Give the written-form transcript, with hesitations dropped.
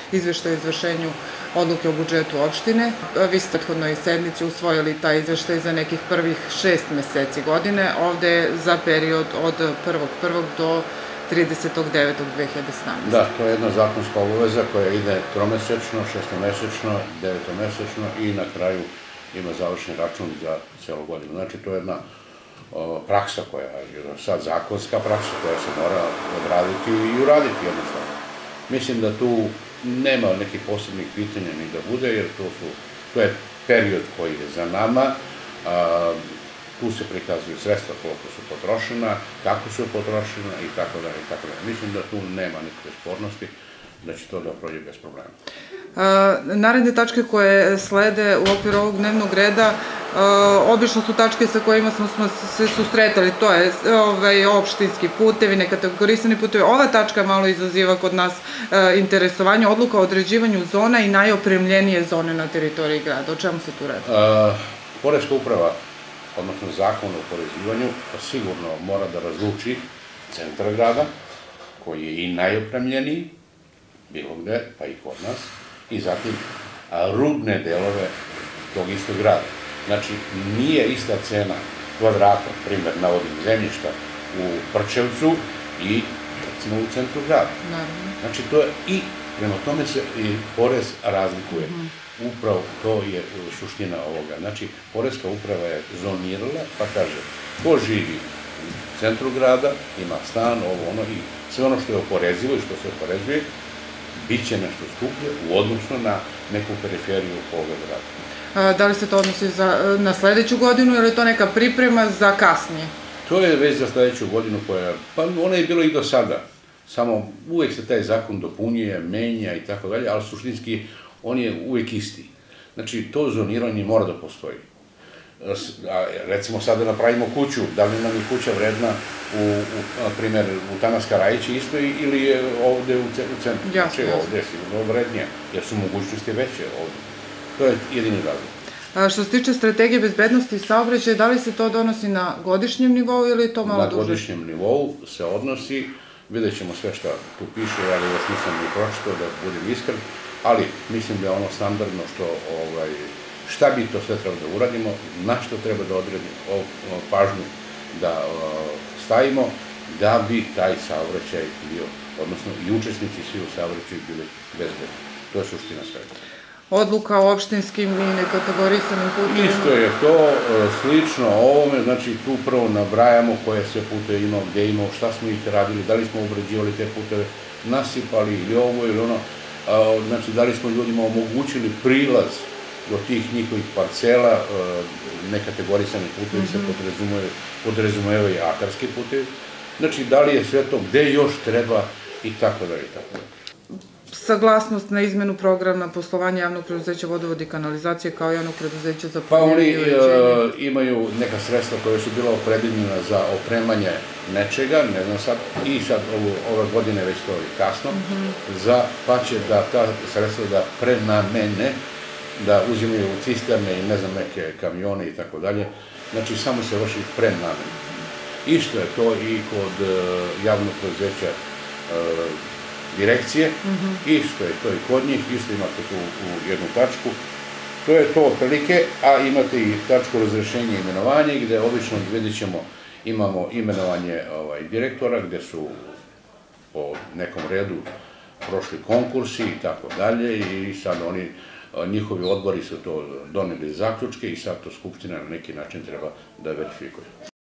izveštaj o izvršenju odluke o budžetu opštine. Vi ste prethodnoj sednici usvojili taj izveštaj za nekih prvih 6 meseci godine, ovde za period od 1.1. do 30.9.2017. Da, to je jedna zakonska obaveza koja ide tromesečno, šestomesečno, devetomesečno i na kraju ima završni račun za celu godinu. Znači, to je jedna praksa koja je sad zakonska praksa koja se mora odraditi i uraditi jednostavno. Mislim da tu nema nekih posebnih pitanja ni da bude, jer to je period koji je za nama. Tu se prikazuju sredstva koliko su potrošena, kako su potrošena i tako dalje i tako dalje. Mislim da tu nema nikakve spornosti, da će to da prođe bez problema. Naredne tačke koje slede u okviru ovog dnevnog reda obično su tačke sa kojima smo se susretali, to je opštinski putevi, nekategorisani putevi. Ova tačka malo izaziva kod nas interesovanje, odluka o određivanju zona i najopremljenije zone na teritoriji grada. O čemu se tu radi? Poreska uprava, odnosno zakon o porezivanju, sigurno mora da razluči centar grada, koji je i najopremljeniji, bilo gde, pa i kod nas, i zatim rubne delove tog istog grada. Znači, nije ista cena kvadrata, primer, navodim, zemljišta u Prčevcu i, recimo, u centru grada. Znači, to je i, prema tome se i porez razlikuje. Upravo to je suština ovoga. Znači, poreska uprava je zonirala, pa kaže, ko živi u centru grada, ima stan, ovo, ono, i sve ono što je oporezivo i što se oporezuje, bit će nešto skuplje u odnosu na neku periferiju ovoga grada. Da li se to odnosi na sledeću godinu ili je to neka priprema za kasnije? To je već za sledeću godinu koja, pa ona je bilo i do sada, samo uvek se taj zakon dopunjuje, menja i tako dalje, ali suštinski on je uvek isti. Znači, to zoniranje mora da postoji. Recimo, sada napravimo kuću, da li nam je kuća vredna, na primjer, u Tanaska Rajići isto ili je ovde u centru? Znači, ovde je sigurno vrednija, jer su mogućnosti veće ovde. To je jedini razlog. Što se tiče strategije bezbednosti i saobraćaja, da li se to donosi na godišnjem nivou ili je to malo duže? Na godišnjem nivou se odnosi, vidjet ćemo sve što tu piše, ali vas nisam ni pročitao, da budem iskren, ali mislim da je ono standardno šta bi to sve treba da uradimo, na što treba da odredimo pažnju da stavimo, da bi taj saobraćaj bio, odnosno i učesnici svi u saobraćaju bili bezbedni. To je suština svega. Odluka o opštinskim i nekategorisanim putevima? Isto je to, slično ovome, znači tu prvo nabrajamo koje sve puteve imamo, gde imamo, šta smo ih radili, da li smo obrađivali te puteve, nasipali ili ovo ili ono, znači da li smo ljudima omogućili prilaz do tih njihovih parcela, nekategorisani putevi se podrazumevaju i atarski putevi, znači da li je sve to, gde još treba i tako dalje i tako dalje. Saglasnost na izmenu programa poslovanja javnog preduzeća vodovod i kanalizacije kao javnog preduzeća za pa oni imaju neka sredstva koje su bila opredeljena za opremanje nečega, ne znam sad, i sad ove godine već to je kasno, pa će da ta sredstva da prenamene, da uzimaju cisterne i ne znam neke kamione i tako dalje, znači samo se vrši prenamene. Isto je to i kod javnog preduzeća direkcije, isto je to i kod njih, isto imate tu u jednu tačku. To je to otprilike, a imate i tačku razrešenja i imenovanje, gde obično vidjet ćemo, imamo imenovanje direktora, gde su po nekom redu prošli konkursi i tako dalje, i sad njihovi odbori su to doneli zaključke i sad to Skupština na neki način treba da verifikuje.